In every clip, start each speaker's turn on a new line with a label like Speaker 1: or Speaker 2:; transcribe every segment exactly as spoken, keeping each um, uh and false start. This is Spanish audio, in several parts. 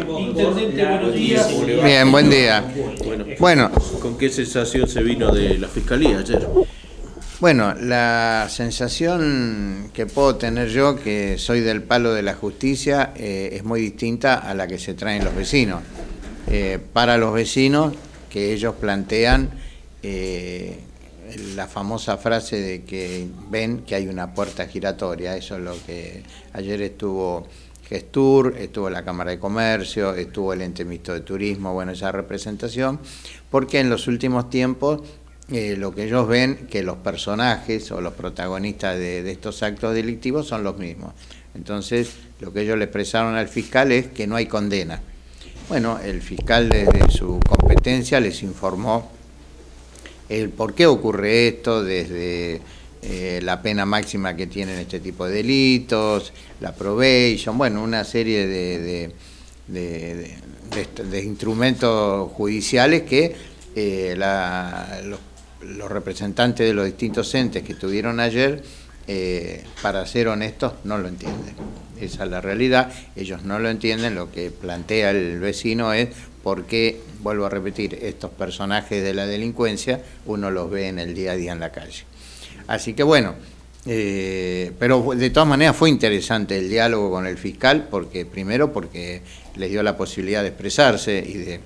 Speaker 1: Intendente, buenos días.
Speaker 2: Bien, buen día.
Speaker 3: Bueno,
Speaker 2: Bueno,
Speaker 3: ¿con qué sensación se vino de la Fiscalía ayer?
Speaker 2: bueno, la sensación que puedo tener yo, que soy del palo de la justicia, eh, es muy distinta a la que se traen los vecinos. Eh, para los vecinos, que ellos plantean eh, la famosa frase de que ven que hay una puerta giratoria. Eso es lo que ayer estuvo Gestur, estuvo la Cámara de Comercio, estuvo el Ente Mixto de Turismo, bueno, esa representación, porque en los últimos tiempos eh, lo que ellos ven que los personajes o los protagonistas de, de estos actos delictivos son los mismos. Entonces, lo que ellos le expresaron al fiscal es que no hay condena. Bueno, el fiscal desde su competencia les informó el por qué ocurre esto, desde eh, la pena máxima que tienen este tipo de delitos, la probation, bueno, una serie de, de, de, de, de, de instrumentos judiciales que eh, la, los, los representantes de los distintos entes que estuvieron ayer, eh, para ser honestos, no lo entienden. Esa es la realidad, ellos no lo entienden. Lo que plantea el vecino es por qué, vuelvo a repetir, estos personajes de la delincuencia uno los ve en el día a día en la calle. Así que bueno, eh, pero de todas maneras fue interesante el diálogo con el fiscal, porque primero porque les dio la posibilidad de expresarse y de,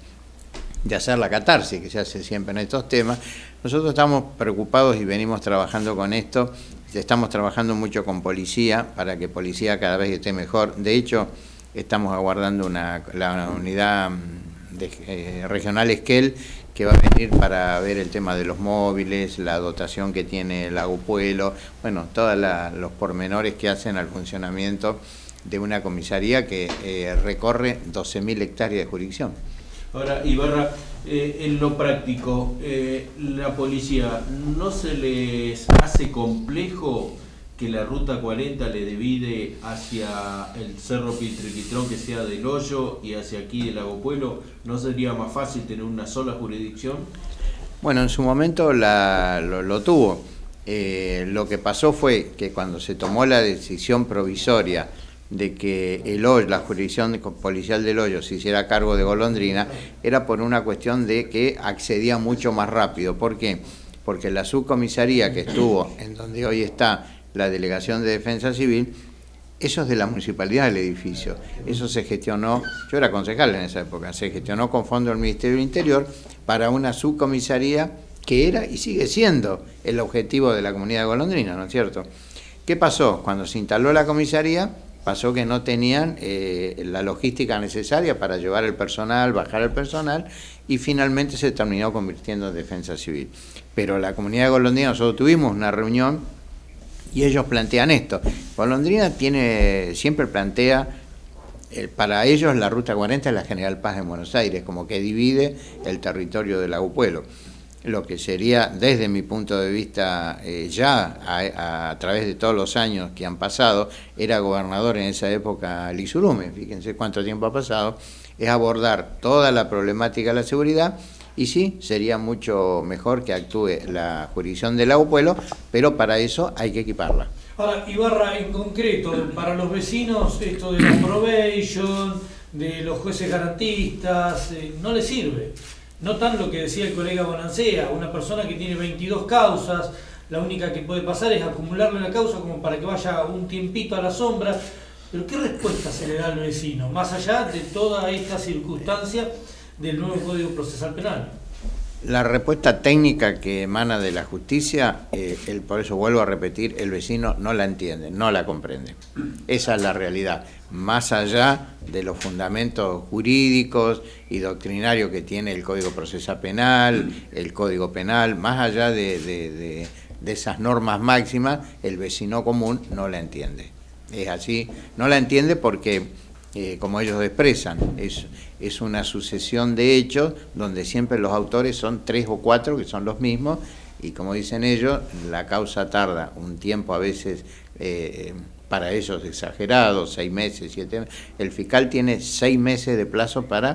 Speaker 2: de hacer la catarsis que se hace siempre en estos temas. Nosotros estamos preocupados y venimos trabajando con esto. Estamos trabajando mucho con policía para que policía cada vez esté mejor. De hecho, estamos aguardando una, la unidad de, eh, regional Esquel, que va a venir para ver el tema de los móviles, la dotación que tiene el Agupuelo, bueno, todos los pormenores que hacen al funcionamiento de una comisaría que eh, recorre doce mil hectáreas de jurisdicción.
Speaker 3: Ahora, Ibarra, eh, en lo práctico, eh, la policía, ¿no se les hace complejo que la ruta cuarenta le divide hacia el Cerro Piltriquitrón, que sea del Hoyo, y hacia aquí del Agupuelo? ¿No sería más fácil tener una sola jurisdicción? Bueno, en su momento la, lo, lo tuvo. Eh, lo que pasó fue que cuando se tomó la decisión provisoria de que el Hoyo, la jurisdicción policial del Hoyo se hiciera cargo de Golondrina, era por una cuestión de que accedía mucho más rápido. ¿Por qué? Porque la subcomisaría que estuvo en donde hoy está la Delegación de Defensa Civil, eso es de la municipalidad del edificio. Eso se gestionó, yo era concejal en esa época, se gestionó con fondos del Ministerio del Interior para una subcomisaría que era y sigue siendo el objetivo de la comunidad de Golondrina, ¿no es cierto? ¿Qué pasó? Cuando se instaló la comisaría, pasó que no tenían eh, la logística necesaria para llevar el personal, bajar el personal, y finalmente se terminó convirtiendo en Defensa Civil. Pero la comunidad de Golondrina, nosotros tuvimos una reunión y ellos plantean esto. Golondrina tiene, siempre plantea, eh, para ellos la Ruta cuarenta es la General Paz en Buenos Aires, como que divide el territorio del Agupuelo. Lo que sería, desde mi punto de vista, eh, ya a, a través de todos los años que han pasado, era gobernador en esa época Liz Urume, fíjense cuánto tiempo ha pasado, es abordar toda la problemática de la seguridad. Y sí, sería mucho mejor que actúe la jurisdicción del Agupuelo, pero para eso hay que equiparla.
Speaker 1: Ahora, Ibarra, en concreto, para los vecinos, esto de la probation, de los jueces garantistas, eh, no les sirve. Notan lo que decía el colega Bonancea, una persona que tiene veintidós causas, la única que puede pasar es acumularle la causa como para que vaya un tiempito a la sombra. Pero ¿qué respuesta se le da al vecino, más allá de toda esta circunstancia del nuevo Código Procesal Penal?
Speaker 2: La respuesta técnica que emana de la justicia, eh, el, por eso vuelvo a repetir, el vecino no la entiende, no la comprende. Esa es la realidad, más allá de los fundamentos jurídicos y doctrinarios que tiene el Código Procesal Penal, el Código Penal, más allá de, de, de, de esas normas máximas, el vecino común no la entiende. Es así, no la entiende porque Eh, como ellos expresan, es, es una sucesión de hechos donde siempre los autores son tres o cuatro que son los mismos, y como dicen ellos, la causa tarda un tiempo a veces, eh, para ellos exagerado, seis meses, siete meses. El fiscal tiene seis meses de plazo para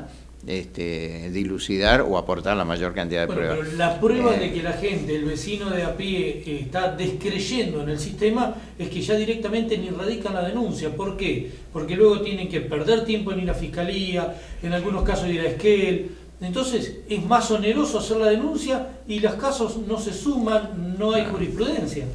Speaker 2: este, dilucidar o aportar la mayor cantidad de
Speaker 1: bueno,
Speaker 2: pruebas.
Speaker 1: Pero la prueba
Speaker 2: eh,
Speaker 1: de que la gente, el vecino de a pie, eh, está descreyendo en el sistema es que ya directamente ni radican la denuncia. ¿Por qué? Porque luego tienen que perder tiempo en ir a fiscalía, en algunos casos ir a Esquel. Entonces es más oneroso hacer la denuncia y los casos no se suman, no hay jurisprudencia.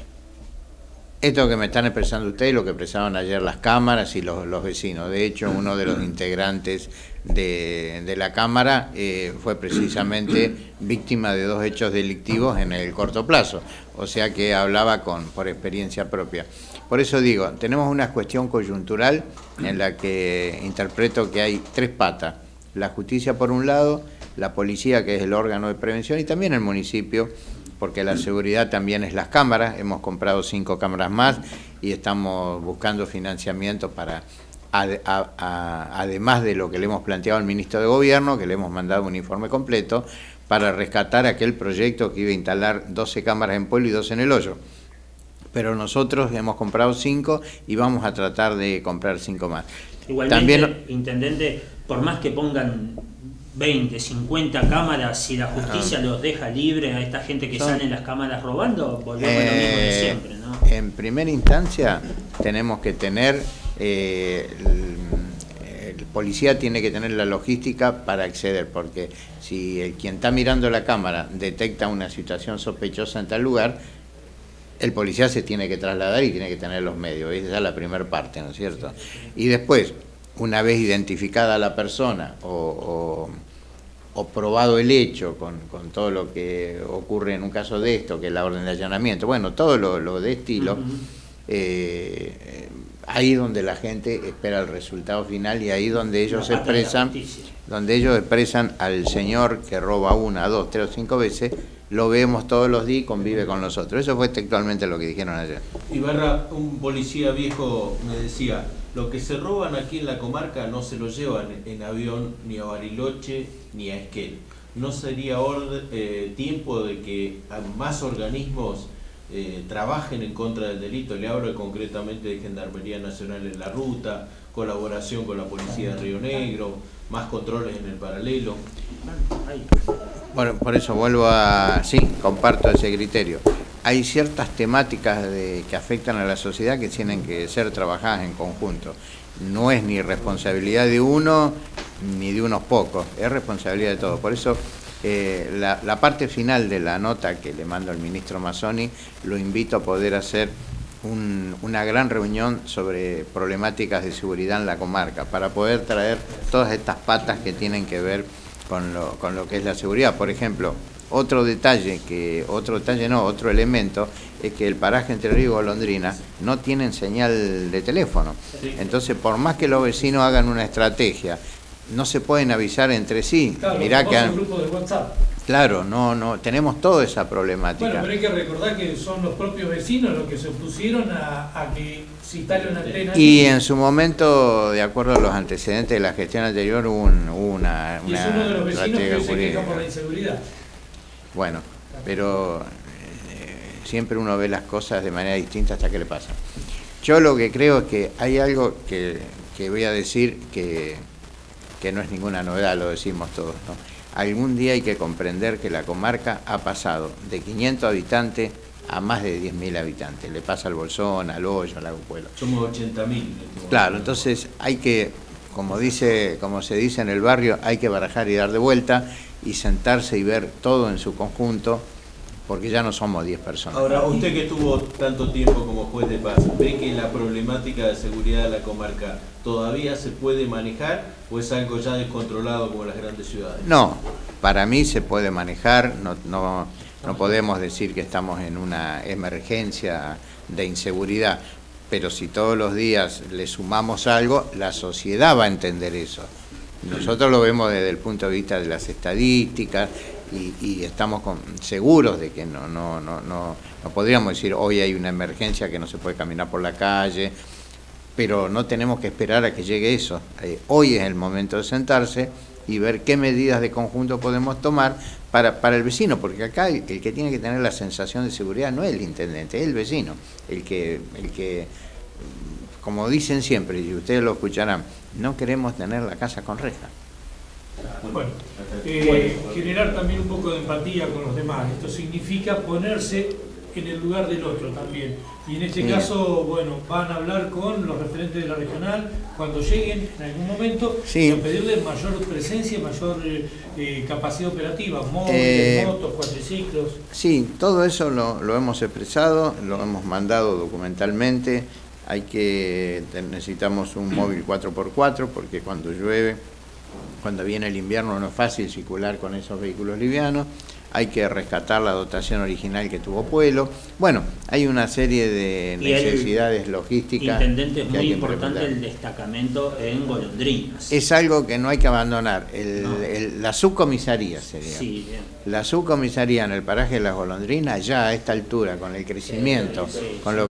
Speaker 2: Esto que me están expresando ustedes, lo que expresaban ayer las cámaras y los, los vecinos. De hecho, uno de los integrantes de, de la Cámara eh, fue precisamente víctima de dos hechos delictivos en el corto plazo. O sea que hablaba con por experiencia propia. Por eso digo, tenemos una cuestión coyuntural en la que interpreto que hay tres patas. La justicia por un lado, la policía, que es el órgano de prevención, y también el municipio, porque la seguridad también es las cámaras. Hemos comprado cinco cámaras más y estamos buscando financiamiento para, a, a, a, además de lo que le hemos planteado al ministro de Gobierno, que le hemos mandado un informe completo, para rescatar aquel proyecto que iba a instalar doce cámaras en Pueblo y dos en El Hoyo. Pero nosotros hemos comprado cinco y vamos a tratar de comprar cinco más.
Speaker 4: Igualmente,
Speaker 2: también,
Speaker 4: intendente, por más que pongan veinte, cincuenta cámaras, si la justicia ah. los deja libre a esta gente que son, sale en las cámaras robando, volvemos eh, a lo mismo de siempre, ¿no?
Speaker 2: En primera instancia tenemos que tener, eh, el, el policía tiene que tener la logística para acceder, porque si el, quien está mirando la cámara detecta una situación sospechosa en tal lugar, el policía se tiene que trasladar y tiene que tener los medios. Esa es la primera parte, ¿no es cierto? Y después, una vez identificada la persona o, o, o probado el hecho con, con todo lo que ocurre en un caso de esto, que es la orden de allanamiento, bueno, todo lo, lo de estilo, uh-huh. eh, ahí donde la gente espera el resultado final y ahí donde ellos no, expresan, donde ellos expresan al señor que roba una, dos, tres o cinco veces, lo vemos todos los días y convive con nosotros. Eso fue textualmente lo que dijeron ayer.
Speaker 3: Ibarra, un policía viejo me decía, lo que se roban aquí en la comarca no se lo llevan en avión ni a Bariloche ni a Esquel. ¿No sería orden, eh, tiempo de que más organismos eh, trabajen en contra del delito? Le hablo concretamente de Gendarmería Nacional en la ruta, colaboración con la Policía de Río Negro, más controles en el paralelo.
Speaker 2: Bueno, por eso vuelvo a... Sí, comparto ese criterio. Hay ciertas temáticas de, que afectan a la sociedad que tienen que ser trabajadas en conjunto. No es ni responsabilidad de uno ni de unos pocos, es responsabilidad de todos. Por eso eh, la, la parte final de la nota que le mando al ministro Mazzoni, lo invito a poder hacer un, una gran reunión sobre problemáticas de seguridad en la comarca, para poder traer todas estas patas que tienen que ver con lo, con lo que es la seguridad. Por ejemplo, otro detalle, que otro detalle no, otro elemento, es que el paraje entre Río y Golondrina no tienen señal de teléfono. Entonces, por más que los vecinos hagan una estrategia, no se pueden avisar entre sí.
Speaker 1: Claro,
Speaker 2: Mirá que han...
Speaker 1: un grupo de WhatsApp.
Speaker 2: Claro, no, no, tenemos toda esa problemática.
Speaker 1: Bueno, pero hay que recordar que son los propios vecinos los que se opusieron a, a que se instale una antena.
Speaker 2: Y en su momento, de acuerdo a los antecedentes de la gestión anterior, hubo, un, hubo una,
Speaker 1: y
Speaker 2: una
Speaker 1: es uno de los vecinos que se
Speaker 2: jurídica.
Speaker 1: queja por la inseguridad.
Speaker 2: Bueno, pero eh, siempre uno ve las cosas de manera distinta hasta que le pasa. Yo lo que creo es que hay algo que, que voy a decir que, que no es ninguna novedad, lo decimos todos, ¿no? Algún día hay que comprender que la comarca ha pasado de quinientos habitantes a más de diez mil habitantes. Le pasa al Bolsón, al Hoyo, al Agupuelo.
Speaker 3: Somos ochenta mil.
Speaker 2: Claro, entonces hay que, como dice, como se dice en el barrio, hay que barajar y dar de vuelta y sentarse y ver todo en su conjunto, porque ya no somos diez personas.
Speaker 3: Ahora, usted que estuvo tanto tiempo como juez de paz, ¿ve que la problemática de seguridad de la comarca todavía se puede manejar o es algo ya descontrolado como las grandes ciudades?
Speaker 2: No, para mí se puede manejar, no, no, no podemos decir que estamos en una emergencia de inseguridad, pero si todos los días le sumamos algo, la sociedad va a entender eso. Nosotros lo vemos desde el punto de vista de las estadísticas y, y estamos con, seguros de que no, no, no, no, no podríamos decir hoy hay una emergencia que no se puede caminar por la calle, pero no tenemos que esperar a que llegue eso. Eh, hoy es el momento de sentarse y ver qué medidas de conjunto podemos tomar para, para el vecino, porque acá el, el que tiene que tener la sensación de seguridad no es el intendente, es el vecino, el que, el que, como dicen siempre, y ustedes lo escucharán, no queremos tener la casa con reja.
Speaker 1: Bueno, eh, generar también un poco de empatía con los demás. Esto significa ponerse en el lugar del otro también. Y en este sí. caso, bueno, van a hablar con los referentes de la regional cuando lleguen en algún momento sí. y a pedirle mayor presencia, mayor eh, capacidad operativa, móviles, eh, motos, cuatriciclos.
Speaker 2: Sí, todo eso lo, lo hemos expresado, lo hemos mandado documentalmente. Hay que, necesitamos un móvil cuatro por cuatro porque cuando llueve, cuando viene el invierno no es fácil circular con esos vehículos livianos. Hay que rescatar la dotación original que tuvo Pueblo. Bueno, hay una serie de necesidades logísticas.
Speaker 4: Intendente, es muy importante el destacamento en Golondrinas.
Speaker 2: Es algo que no hay que abandonar. El, no. el, la subcomisaría sería. Sí, bien. La subcomisaría en el paraje de las Golondrinas, ya a esta altura, con el crecimiento, sí, sí, sí. con lo